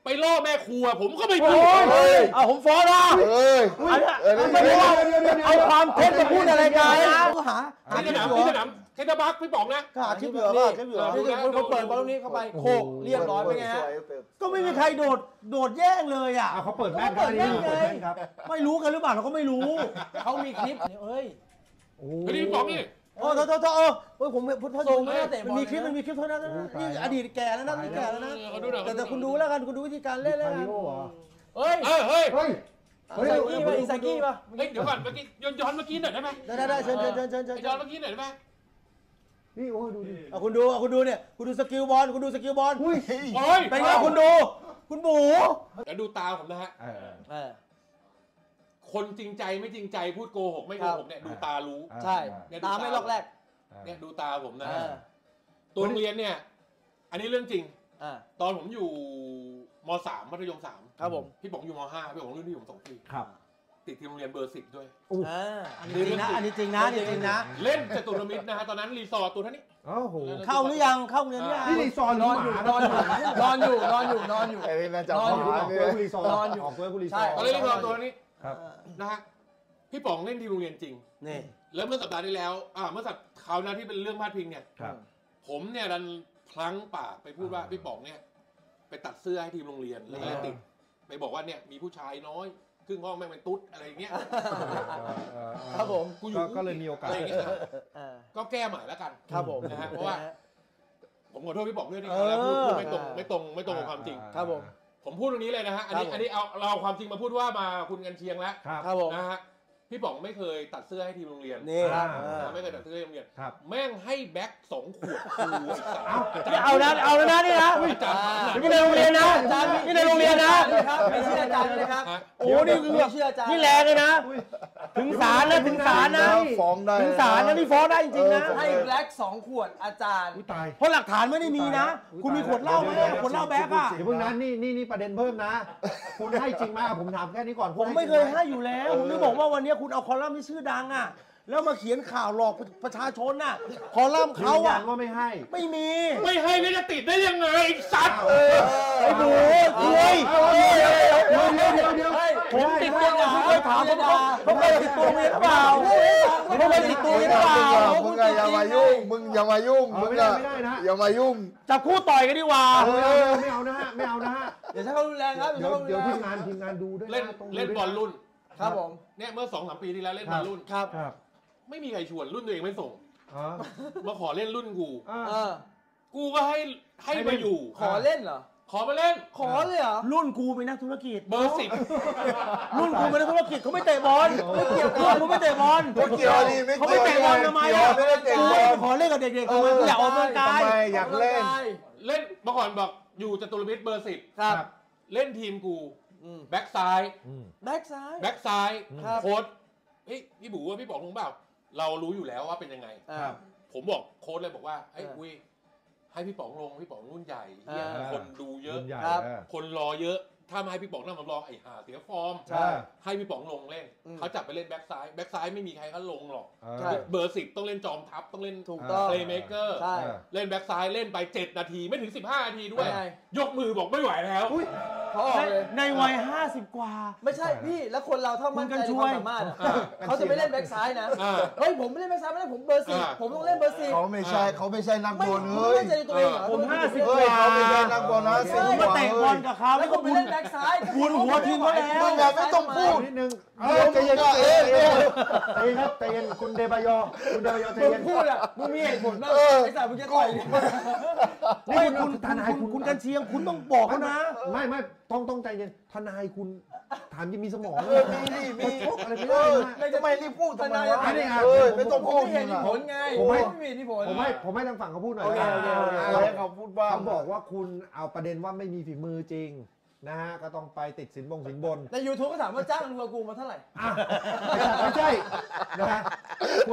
ไปล่อแม่ครัวผมก็ไม่พูดเอาผมฟ้องนะเอ้ยเออไม่รู้ว่าเอาความเท็จมาพูดอะไรกันนะก็หาหาที่คสลิปนามอยู่ที่สนามเทนบักพี่ป๋องนะก็หาคลิปอยู่ก็คลิปอยู่ที่คนเปิดบอลลูกนี้เข้าไปโคกเรียบร้อยไปไงฮะก็ไม่มีใครโดดโดดแย่งเลยอ่ะเขาเปิดแม่นครับนี่เปิดแม่นครับไม่รู้กันหรือเปล่าเราก็ไม่รู้เขามีคลิปเอ้ยไม่ได้พี่ป๋องนี่โอ้โทษโทษโทษเออเฮ้ยผมพูดโทษอยู่มันมีคลิปมันมีคลิปโทษนะนี่อดีตแก่แล้วนะนี่แก่แล้วนะแต่แต่คุณดูแล้วกันคุณดูวิธีการเล่นแล้วกันเฮ้ยเฮ้ยเฮ้ยเฮ้ยอิซากิป่ะอิซากิป่ะเฮ้ยเดี๋ยวก่อนเมื่อกี้ย้อนย้อนเมื่อกี้หน่อยได้ไหมได้ได้ได้เชิญเชิญเชิญเชิญเชิญย้อนเมื่อกี้หน่อยได้ไหมนี่โอ้ดูดิเอาคุณดูเอาคุณดูเนี่ยคุณดูสกิลบอลคุณดูสกิลบอลโอ้ยเป็นไงคุณดู คุณหมูเดี๋ยวดูตาผมนะฮะเออคนจริงใจไม่จริงใจพูดโกหกไม่โกหกเนี่ยดูตารู้ใช่ตาไม่ลอกแรกเนี่ยดูตาผมนะเออตัวโรงเรียนเนี่ย อันนี้เรื่องจริงอ่าตอนผมอยู่มสามมัธยมสามครับผมพี่ป๋องอยู่มห้าพี่ป๋องรุ่นที่ผมสองปีครับติดทีมโรงเรียนเบอร์สิบด้วยอ่าอันนี้จริงนะอันนี้จริงนะอันนี้จริงนะเล่นจตุรมิตรนะฮะตอนนั้นรีสอร์ทตัวเท่านี้โอ้โหเข้าหรือยังเข้าเงินหรือยังนี่รีสอร์ทหรือหมานอนอยู่นอนอยู่นอนอยู่นอนอยู่ไอ้นี่น่าจะอเอาอกมาเกเนี่ลืยอรีสอร์ทนอนอยู่ออกเกลือรีสใช่อร์ทตอนเล่นรีสอร์ทตัวนี้ครับนะฮะพี่ป๋องเล่นทีมโรงเรียนจริงนี่แล้วเมื่อสัปดาห์ที่แล้วอ่าเมื่อสัปคราวหน้าที่เป็นเรื่องพาดพิงเนี่ยครับผมเนี่ยดันพลั้งปากไปพูดว่าพี่ป๋องเนี่ยไปตัดเสื้อให้ทีมโรงเรียนแล้วก็เลยติดไปบอกว่าเนี่ยมีผู้ชายน้อยครึ่งห้องแม่งเป็นตุ๊ดอะไรอย่างเงี้ยครับผมกูอยู่ก็เลยมีโอกาสอะไรอย่างเงี้ยเออก็แก้ใหม่แล้วกันครับผมนะฮะเพราะว่า ผมขอโทษพี่ป๋องด้วยที่คราวแล้วพูดพูดไม่ตรงไม่ตรงไม่ตรงกับความจริงครับผมผมพูดตรงนี้เลยนะฮะอันนี้ครับผมอันนี้เอาเราเอาความจริงมาพูดว่ามาคุณกันเชียงแล้วครับครับผมนะฮะพี่ป๋องไม่เคยตัดเสื้อให้ทีมโรงเรียนนี่อ่านะไม่เคยตัดเสื้อให้โรงเรียนครับแม่งให้แบ็คสองขวดครูไอ้สัสเอานะเอาแล้วนะนี่นะอาจารย์ถามหนักนี่ในโรงเรียนนะนี่ในโรงเรียนนะครับไม่เชื่ออาจารย์นะครับฮะโอ้นี่คือแบบนี่แรงเลยนะ ถึงศาลนะถึงศาลนะฟ้องได้ถึงศาลนะนี่ฟ้องได้จริงๆนะให้แบล็กสองขวดอาจารย์อุ้ยตายเพราะหลักฐานไม่ได้มีนะ คุณมีขวดเหล้าไหมอะขวดเหล้าแบ็คอะเดี๋ยวเพิ่งนั้นนี่นี่นี่ประเด็นเพิ่มนะ คุณให้จริงไหมผมถามแค่นี้ก่อนผมไม่เคยให้อยู่แล้วผมจะบอกว่าวันนี้คุณเอาคอลัมน์ที่ชื่อดังอะแล้วมาเขียนข่าวหลอกประชาชนน่ะคอลัมน์เขาเขายัอะนว่าไม่ให้ไม่มีไม่ให้แล้วจะติดได้ยังไงไอ้สัตว์ไอ้หมูคุยเดี๋ยวเดี๋ยวเดี๋ยวเดี๋ยวผมติดตัวคุณเคยถามผมเขาเขาเคยติดตัวเมียหรือเปล่าเขาเคยติดตัวเมียหรือเปล่ามึงอะอย่ามายุ่งมึงอย่ามายุ่งมึงอะอย่ามายุ่งจับคู่ต่อยกันดีกว่าไม่เอานะฮะไม่เอานะฮะอย่าใช้ความรุนแรงครับอย่าเดี๋ใช้ยวความรุนเดี๋ยวแรงทีมงานทีมงานดูด้วยเล่นนะต้องดูเล่นบอลรุ่นครับผมเนี่ยเมื่อสองสามปีที่แล้วเล่นบอลรุ่นครับครับไม่มีใครชวนรุ่นตัวเองไม่ส่งอ๋อมาขอเล่นรุ่นกูอ่าเออกูก็ให้ให้มาอยู่ขอเล่นเหรอขอมาเล่นขอเลยเหรอรุ่นกูเป็นนักธุรกิจเบอร์สิบรุ่นกูเป็นนักธุรกิจเขาไม่เตะบอลไม่เกี่ยวกันเขาไม่เตะบอลไม่เกี่ยวดิไม่เขาเกี่ไม่ยวเตะบอลทำไมเกี่ยอ่ะวไม่ได้เตะกูบอลขอเล่นกับเด็กๆทำไมกูอยากออกกำลังกายทำไมอยากเล่นเล่นเมื่อก่อนบอกอยู่จตุรมิตรเบอร์สิบครับเล่นทีมกูแบ็กซ้ายอืมแบ็กซ้ายแบ็กซ้ายครับโค้ดเฮ้ยพี่บูว่าพี่บอกลุงเปล่า เรารู้อยู่แล้วว่าเป็นยังไงอ่าผมบอกโค้ดเลยบอกว่าไอ้ยเออคุยให้พี่ป๋องลงพี่ป๋องรุ่นใหญ่เหี้ยเออคนดูเยอะรุ่นใหญ่ครับเออคนรอเยอะ ถ้ามาให้พี่ป๋องนั่งสำรองไอ้ห่าเสียฟอร์มใช่ให้พี่ป๋องลงเล่นอืมเขาจับไปเล่นแบ็กซ้ายแบ็กซ้ายไม่มีใครเขาลงหรอกเออใช่เบอร์สิบต้องเล่นจอมทัพต้องเล่นถูกต้องเพลย์เมเกอร์ใช่เออเล่นแบ็กซ้ายเล่นไปเจ็ดนาทีไม่ถึงสิบห้านาทีด้วยเป็นไงยกมือบอกไม่ไหวแล้วเขาออกเลยในวัยห้าสิบกว่าไม่ใช่พี่แล้วคนเราถ้ามั่นใจในความสามารถอะอ่าเขาจะไม่เล่นแบ็กซ้ายนะอ่าเฮ้ยผมไม่เล่นแบ็กซ้ายไม่ได้ผมเบอร์สิบอ่าผมต้องเล่นเบอร์สิบเขาไม่ใช่เขาไม่ใช่นักไม่บอลคุณเฮ้ยไม่มั่นใจในตัวเองเหรอผมห้าสิบเฮ้ยเขาไม่ใช่นักบอลนะสิผมมาเตะบอลกับเขาแล้แล้ว วคุก็ณไปคุณเล่นแบ็กซ้ายคุณหัวทีมเขาแล้วมึงอะไม่ต้องพูดนิดนึงเดี๋ยวใจเย็นเองใจเย็นครับใจเย็นคุณเดบายอคุณเดบายอใจมึงเย็นพูดอ่ะมึงมีเหตุผลมากเออไอ้สารมึงจะต่อยไม่คุณทนายคุณคุณกันเชียงคุณต้องบอกเขานะไม่ไม่ต้องต้องใจเย็นทนายคุณถามยังมีสมองเออมีดิมีอะไรไม่เอได้อทำไมรีบพูดทำไมวะไม่ได้อ่ะเออไม่ต้องผมพูดไม่เห็นมึงที่อะผลไงผมให้ไม่มีที่ผลผมให้ผมให้ทางฝั่งเขาพูดหน่อยโอเคโอเคโอเคอะไรให้เขาพูดบ้างเขาบอกว่าคุณเอาประเด็นว่าไม่มีฝีมือจริงนะฮะก็ต้องไปติดสินบงสินบนใน ยูทูบ ก็ถามว่าจ้างรัวกูมาเท่าไหร่อ่ะไม่ใช่นะฮะคุณ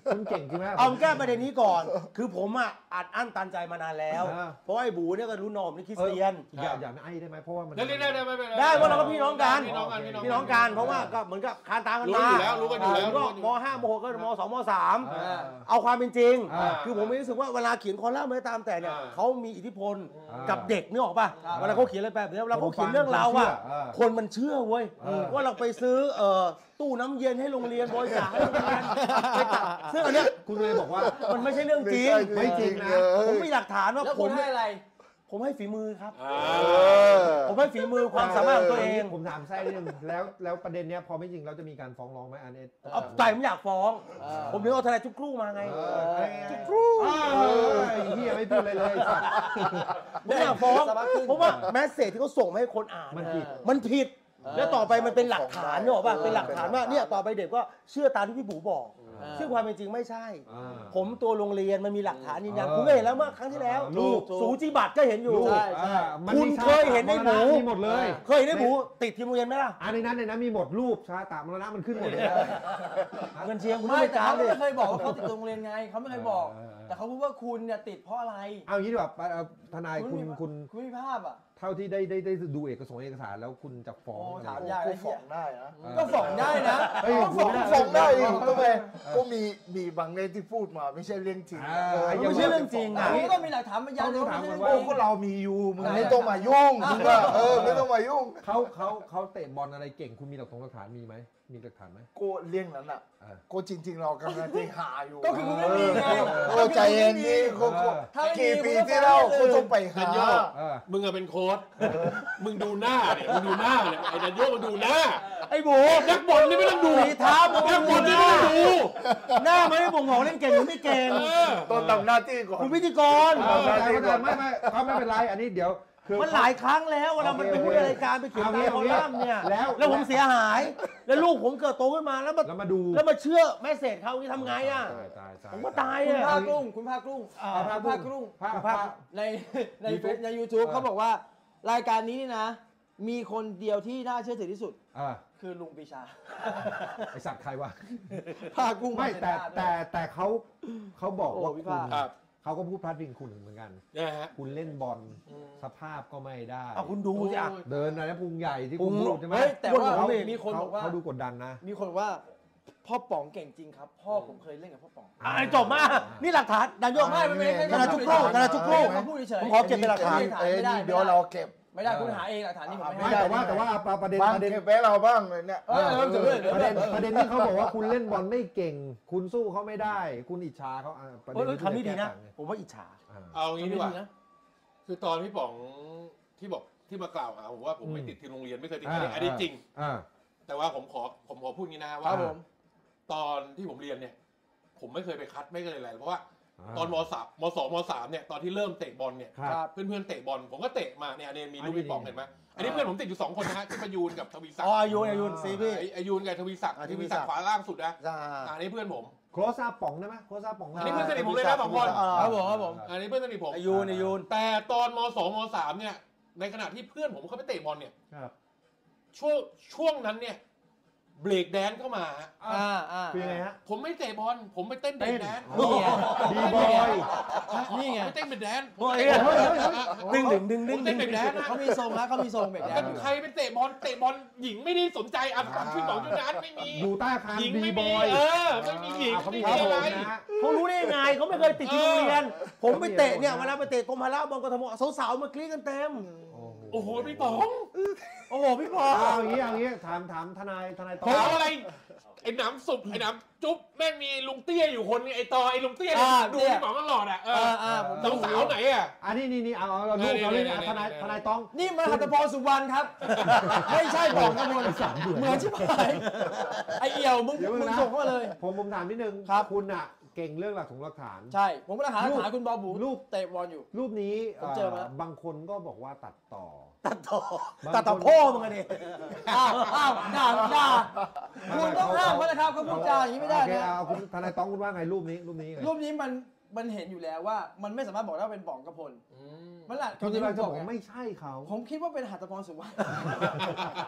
คุณเก่งจริงไหมเอาแก้ประเด็นนี้ก่อน คือผมอ่ะอัดอั้นตันใจมานานแล้วอ่าเพราะไอ้บูเนี่ยก็รุ่นน้องนี่คริสเตียนอย่าอย่าไม่ไอ้ได้ไหมเพราะว่ามันได้ได้ได้ไม่เป็นไรได้เพราะเราก็พี่น้องกันพี่น้องกันพี่น้องกันเพราะว่าก็เหมือนกับคานตามกันรู้มาอยู่แล้วรู้กันอยู่แล้วผมก็รู้กันอยู่มห้ามหกก็มสองมสามอ่าเอาความเป็นจริงอ่าคือผมไม่รู้สึกว่าเวลาเขียนคอลัมน์อะไรตามแต่เนี่ยอ่าเขามีอิทธิพลอ่ากับเด็กนึกออกป่ะเวลาเขาเขียนอะไรแบบนี้เวลาเขาเขียนเรื่องราวอ่ะอ่าคนมันเชื่อเว้ยอ่าว่าเราไปซื้อเอ่อตู้น้ำเย็นให้โรงเรียนบริจาคให้โรงเรียนไปตัดซึ่งอันเนี้ยคุณเลยบอกว่ามันไม่ใช่เรื่องจริงไม่จริงนะผมมีหลักฐานว่าแล้วผคุมณให้อะไรผมให้ฝีมือครับอ่าผมให้ฝีมือความสามารถของตัวเองผมถามแท้นิดนึงแล้วแล้วประเด็นเนี้ยพอไม่จริงเราจะมีการฟ้องร้องไหมอันนี้เอาใจผมอยากฟ้องเออผมถึงเอาทนายจุกครู่มาไงเออจุกครูไอ้เหี้ยไม่พูดเลยเลยสัตว์ผมอยากฟ้องสบายขึ้นเพราะว่าแมสเสจที่เขาส่งมาให้คนอ่านมันผิดมันผิดเออแล้วต่อไปมันเป็นหลักฐานเนี่ยหรอกป่ะเป็นหลักฐานว่าเนี่ยต่อไปเด็กก็เชื่อตามที่พี่บูบอกเออซึ่งความเป็นจริงไม่ใช่อ่าผมตัวโรงเรียนมันมีหลักฐานยืนยันเออคุณก็เห็นแล้วเมื่อครั้งที่แล้วรูปสูจิบัตรก็เห็นอยู่ลูกใช่ใช่อ่ามันคุณมีชาเคยเห็นไอ้หมูมีหมดเลยเคยเห็นไอ้บูติดทีมโรงเรียนไหมล่ะอันในนั้นในนั้นมีหมดรูปชาตามรณะมันขึ้นหมดเลยเงินเชียงคุณไม่ไม่แต่จ้าเขาเลยไม่เคยบอกว่าเขาติดโรงเรียนไงเขาไม่เคยบอกเออเออแต่เขาพูดว่าคุณเนี่ยติดเพราะอะไรเอางี้ดีกว่าเอ่อทนายคุณมีคุณคุณมีภาพอ่ะเท่าที่ได้ได้ได้ดูเอกสารเอกสารแล้วคุณจะฟ้องโอ้อะไรถามไหมยากกูนะฟ้องได้นะก็ฟ้องได้นะเฮ้ยก็ฟ้องไม่ได้ฟ้องได้ดิเออทำไมก็มีมีบางเรื่องที่พูดมาไม่ใช่เรื่องจริงอ่าเออไม่ใช่เรื่องจริงอัอ่ะนนี้ก็มีหลักฐานมายันต้องถามก่อนว่าโอ้ก็เรามีอยู่มึงไม่ต้องมายุ่งมึงว่าเออไม่ต้องมายุ่งเขาเขาเขาเตะบอลอะไรเก่งคุณมีหลักฐานหลักฐานมีไหมมีหลักฐานไหมกูเรื่องนั้นอ่ะเออกูจริง ๆ เรากำลังจะหาอยู่ก็คือคุณไม่มีไงเออใจเย็นนี่กูกูถ้าไม่มีกี่ปีคุณก็ที่แล้วฟ้องได้เลยกูต้องไปหาดันโยเออมึงอะเป็นโค้ชมึงดูหน้าเนี่ยมึงดูหน้าเนี่ยไอ้ดันโยมึงดูหน้าไอ้บูนักบอลนี่ไม่ต้องดูสีเท้ามึงนักบอลนี่ไม่ต้องดูหน้ามันไม่บ่งบอกเล่นเก่งหรือไม่เก่งเออต้องทำหน้าที่ก่อนคุณพิธีกรเออเข้าใจเข้าใจไม่ไม่เขาไม่เป็นไรอันนี้เดี๋ยวคือมันหลายครั้งแล้วเวลามันไปพูดในรายการไปเขียนเอาตางี้มคอลัมน์เนี่ยแล้วแล้วผมเสียหาย แล้วลูกผมเกิดโตขึ้นมาแล้วมาแล้วมาดูแล้วมาเชื่อแม่เสร็จเขาที่ทำไงอ่ะตายตายตายผมก็ตายคุณอ่ะภาคกุ้งคุณภาคกุ้งอ่าคุณภาคกุ้งภาคภาภาคคในใน YouTube ใน YouTube เออเขาบอกว่ารายการนี้นี่นะ มีคนเดียวที่น่าเชื่อถือที่สุดอ่าคือลุงปีชาไอสัตว์ใครวะภาคกุ้งไม่แต่แต่แต่เขาเขาบอกว่าโอ้พี่คุณภาคครับเขาก็พูดพลาดพิงคุณเหมือนกันนะฮะคุณเล่นบอลสภาพก็ไม่ได้เอาคุณดูสิอ่ะเดินอะไรนะพุงใหญ่ที่พุคุณงพูดใช่ไหมเฮ้ยแต่ว่าเขามีคนบอกว่าเขาดูกดดันนะมีคนบอกว่าพ่อป๋องเก่งจริงครับ พ่อผมเคยเล่นกับพ่อป๋องอ่ะจบมานี่หลักฐานดันโยกไม่ไม่ไม่ไม่กระดาษทุกลูกกระดาษทุกลูกเขาพูดเฉยผมขอเก็บเป็นหลักฐานเอ้ยนี่เดี๋ยวเราเก็บไม่ได้คุณหาเองหลักฐานนี่ผมไม่ไม่แต่ให้ว่าแต่ว่าประเด็นบ้างประเด็นเก็บไว้เราบ้างเลยเนี่ยเออเออเดี๋ยวเดี๋ยวประเด็นเดี๋ยวประเด็นที่เขาบอกว่าคุณเล่นบอลไม่เก่ง คุณสู้เขาไม่ได้ คุณอิจฉาเขาอ่ะประเอเด็นอทำนี่ดีนะแก้ต่างไงผมว่าอิจฉาอ่าเอางี้ดีกว่านะคือตอนพี่ป๋องที่บอกที่มากล่าวหาผมว่าผมไม่อืมติดที่โรงเรียนไม่เคยติดอันนี้อันนี้จริงอ่าแต่ว่าผมขอผมขอพูดงี้นะคว่ารับผมตอนที่ผมเรียนเนี่ย ผมไม่เคยไปคัดไม่เคยอะไรเพราะว่าอ่าตอนมสามมสองมสามเนี่ยตอนที่เริ่มเตะบอลเนี่ยครับเพื่อนๆเตะบอลผมก็เตะมาเนี่ยอันนี้มีรูปอันนี้พี่ป๋องเห็นไหมอันนี้เพื่อนผมติดอยู่สองคนนะฮะคือประยูนกับทวีศักอ๋อดิ์อายุอายุซีพี่ไอ้อายูนกับทวีศักดิ์อ่าทวีศักทวีศักดิ์ดิ์ขวาล่างสุดนะจ้าอ่าอันนี้เพื่อนผมโครซาป๋องได้ไหมโครซาป๋องอันนี้เพื่อนสนิทผมเลยนะสองคนครับผมครับผมอันนี้เพื่อนสนิทผมอายุอายุแต่ตอนมสองมสามเนี่ย ในขณะที่เพื่อนผมเขาไปเตะบอลเนี่ยครับช่วงช่วงนั้นเนี่ยเบรกแดนซ์เข้ามาฮะอ่าอ่าคือยังไงฮะผมไม่เตะบอลผมไปเต้นเบรกแดนซ์นี่ไงบีบอยนี่ไงไปเต้นเบรกแดนซ์โอ้ยดึงดึงดึงดึงดึงผมเต้นเบรกแดนซ์นะเขามีทรงนะเขามีทรงแบบแต่นี้ใครไปเตะบอลเตะบอลหญิงไม่ได้สนใจอ่ะถามพี่ป๋องจุนันไม่มีอยู่ใต้คานหญิงบีไม่บมีอยเออไม่มีหญิงเขาไม่มีมีครับอะไรผมนะฮะเขารู้ได้ยังไงเขาไม่เคยติดที่โรงเรียน ผมไปเตะเนี่ยเวลาไปเตะกรมพละบอลกทมสาวๆมากรี๊ดกันเต็มโอ้โหพี่ป๋องโอ้โหพี่พอเอาอย่างนี้เอาอย่างนี้ถามถามทนายทนายตอถามอะไรไอ้หนำสุบไอ้หนำจุ๊บแม่งมีลุงเตี้ยอยู่คนนึงไอ้ตอไอ้ลุงเตี้ยเนี่ยดูพี่ป๋องตลอดอ่ะเออ่าออ่าผมสาวๆไหนอ่ะอันนี้นี่นี่เอาเอาเอาลูกเราเลยนะทนายทนายต้องนี่มันหัตถพรสุวรรณครับ ไม่ใช่บอกกระมวลเหมือนชิบหายไอเอี่ยวมึงเดี๋ยวมึงมึงนะส่งเข้ามาเลยผมผมถามนิดนึงครับคุณอ่ะเก่งเรื่องหลักถงหลักฐานใช่ ผมกำลังหาหลักฐานคุณบอบูรูปเตะบอลอยู่รูปนี้ผมเจอมาบางคนก็บอกว่าตัดต่อตัดต่อบางตัดต่อคนพ่อมึงอะดิอ้าวอ้าวด่าด่าไม่คุณต้องห้ามเขานะครับเขาพูดจาอย่างนี้ไม่ได้โอเคนะเอาคุณทนายต้องคุณว่าไงรูปนี้รูปนี้ไงรูปนี้มันมันเห็นอยู่แล้วว่า มันไม่สามารถบอกได้ว่าเป็นป๋องกระพลมันแหละคุณกำลังจะบอกไงไม่ใช่เขาผมคิดว่าเป็นหัตถพรสุวรรณ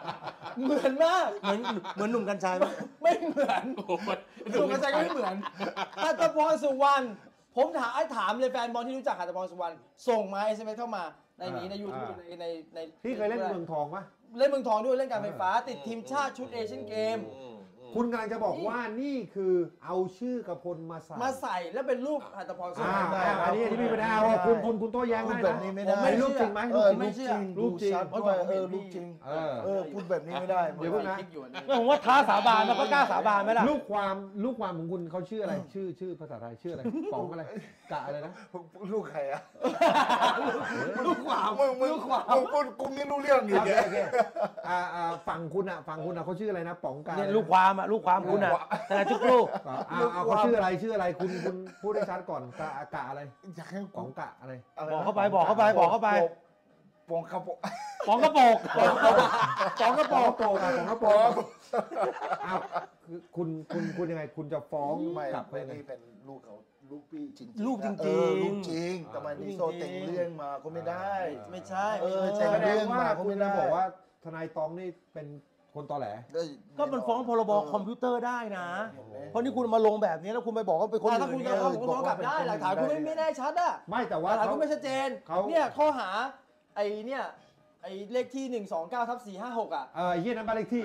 เหมือนมากเหมือนเหมือนหนุ่มกัญชัยไหมไม่เหมือนหนุ่มกัญชัยก็ไม่เหมือนหัตถพรสุวรรณผมถามไอ้ถามเลยแฟนบอลที่รู้จักหัตถพรสุวรรณส่งมา เอส เอ็ม เอส เข้ามาในนี้ใน YouTube ในในในพี่เคยเล่นเมืองทองปะเล่นเมืองทองด้วยเล่นการไฟฟ้าติดทีมชาติชุดเอเชียนเกมคุณกำลังจะบอกว่านี่คือเอาชื่อกระพลมาใส่มาใส่แล้วเป็นรูปหัตถพรสุวรอ่ารณอ่าอันนี้อันนี้มีปัญหาว่าคุณคุณคุณโต้แย้งพูดได้แบบนะนี้ไม่ได้ไม่รูปจริงไหมเอรูปอจริงไหมรูปจริงรูปจริงชัดด้วยเออรูปจริงเออเออพูดแบบนี้ไม่ได้เดี๋ยวพึ่งนะไม่ผมว่าท้าสาบานแล้วก็กล้าสาบานไหมล่ะลูกความลูกความของคุณเขาชื่ออะไร ชื่อชื่อภาษาไทยชื่ออะไรป๋องอะไรกะอะไรนะลูกใครอะลูกขวามึงมึงมึงพูดกูไม่รู้เรื่องอีโอก เคโอเคอ่าอ่าฝั่งคุณอ่ะฝั่งคุณอ่ะเขาชื่ออะไรนะป๋องกะเนี่ยลูกความอ่ะลูกความคุณอ่ะแต่ทุกลูกอ่าอ่าเอาเขาชื่ออะไรชื่ออะไรคุณคุณพูดให้ชัดก่อนกะกะอะไรอยากให้ป๋องกะอะไรบอกเข้าไปบอกเข้าไปบอกเข้าไปปองกระโปงป๋องกระโปกป๋องกระป๋องกระโปรงอ่ะป๋องกระโปรงอ้าวคือคุณคุณคุณยังไงคุณจะฟ้องไม่กลับไปไม่เลยนี่เป็นลูกเขาลูกพี่จริงๆลูกจริงๆเออลูกจริงแต่มันนี่โซเต็งเรื่องมาก็ไม่ได้ไม่ใช่เออไม่แต่ใช่แสดเรื่งองว่ามาก็คุไม่ณได้จะบอกว่าทนายตองนี่เป็นคนตอแหลก็มันฟ้องพรบคอมพิวเตอร์ได้นะ เพราะนี่คุณมาลงแบบนี้แล้วคุณไปบอกว่าเป็นคนถ้าอื่คุณนจะเนี่ยเอาผมก็ฟ้องกลับได้หลักฐานคุณไม่ไม่แน่ชัดอะไม่แต่หว่าลักฐานเขาคุณไม่ชัดเจนเขาเนี่ยข้อหาไอ้เนี่ยไอ้เลขที่หนึ่งสองเก้าทับสี่ห้าหกอ่ะเออยี่นั้นบ้านเลขที่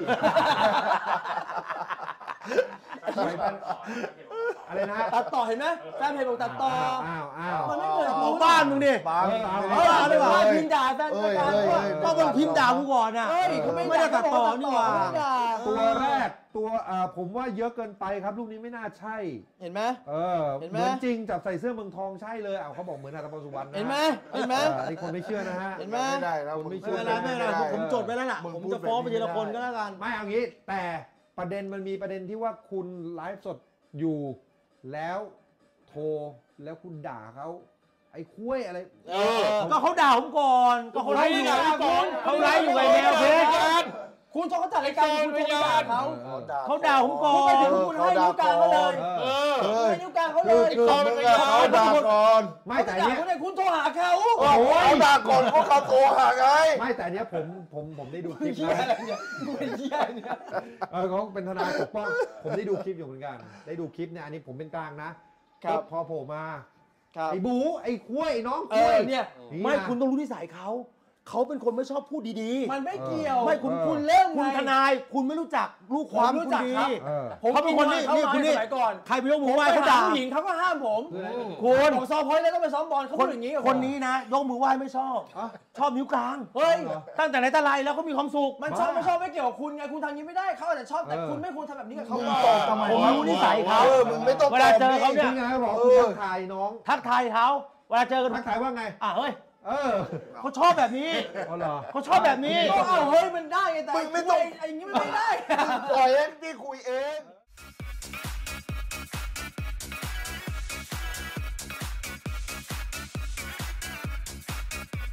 อะไรนะตัดต่อเห็นไหมแฟนเพจบอกตัดต่ออ้าวอ้าวมันไม่เหมือนของบ้านมึงดิบางเออเอาเอาเลยว่าพิมพ์ด่าแฟนเอ้ยรายการเอ้ยว่าเอ้ยก็มึงพิมพ์ด่ากูก่อนอ่ะเฮ้ยเขาไม่ไม่ได้ตัดต่อนี่หว่าไม่ได้ด่าตัวแรกตัวเอ่อผมว่าเยอะเกินไปครับลูกนี้ไม่น่าใช่เห็นไหมเออเห็นเหไหมมือนจริงจับใส่เสื้อเมืองทองใช่เลยอ้าวเขาบอกเหมือนอาตมาสุวรรณนะเห็นไหมเห็นไหมเอออันนี้คนไม่เชื่อนะฮะเห็นไหมไม่ได้แล้วคุณไม่ไม่เป็นไรไม่เป็นไรผมผมจดไว้แล้วล่ะมึงผมพูดจะฟ้องไปแบบนี้ทีละคนไม่ก็ได้แล้วกันไม่เอางี้แต่ประเด็นมันมีประเด็นที่ว่าคุณไลฟ์สดอยู่แล้วโทรแล้วคุณด่าเขาไอ้คุ้ยอะไรเออก็เขาด่าผมก่อน ก็เขาไล่อยู่เขาไล่อยู่ไงแนวเพชรคุณโทรเขาจัดรายการคุณโทรไปด่าเขาเขาด่าผมก่อคุณไปนถึงคุณให้นิ้วกลางเขาเลยเออเออให้นิ้วกลางเขาเลคือย คือมึงอะเขาด่าก่อนไม่แต่เขาอันด่าเนี้ยคุณเลยคุณโทรหาเขาโอ้โหเขาด่าก่อนพวกเขาโทรหาไงไม่แต่อันเนี้ยผมผมผมได้ดูคลิปเหี้ยนะอะไรเนี่ยกูเป็นเหี้ยเนี่ยเออเขาเป็นทนายปกป้องผมได้ดูคลิปอยู่เหมือนกัน ได้ดูคลิปเนี่ยอันนี้ผมเป็นกลางนะครับ พอโผล่มาครับไอ้บูไอ้คุ้ยไอ้น้องเอคุ้อย เนี่ยไม่คุณต้องรู้นิสัยเขา เขาเป็นคนไม่ชอบพูดดีๆมันไม่เกี่ยวไม่คุณเออคุณเล่นคุณทนาย คุณไม่รู้จักลูกความผมรู้จักณดีครับเออผมเขาเป็นคนนี่เข้านี่มาคุณในนี่สมัยก่อนใครไปยกมืผอมไหว้ไปเขาหาด่าผู้หญิงเขาก็ห้ามผมคุณของซอพอยต์แล้วต้องไปซ้อมบอลเขาคพูนดอย่างนี้กับผมคนนี้นะ ยกมือไหว้ไม่ชอบอ๋อชอบนิ้วกลางเฮ้ยตั้งแต่ไหนแต่ไรแล้วเขามีความสุขมันชอบไม่ชอบไม่เกี่ยวกับคุณไงคุณทำอย่างนี้ไม่ได้เขาอาจจะชอบแต่เออคุณไม่ควรทำแบบนี้กับเขามึงตอบทำไมผมวะรู้นิสัยเขาเออมึงไม่ต้องเวลาเจอเขาตบดิเนี่ยนี่ไงบอกคุณทักทายน้องทักทายเขาเวลาเจอกันทักทายว่าไงอ่ะเฮ้ยเออเขาชอบแบบนี้เอาเหรอเขาชอบแบบนี้ก็เอาเฮ้ยมันได้ไงแต่มึงไม่ต้องไอ้ไอ้อย่างนี้มันไม่ได้ปล่อยให้พี่คุยเอง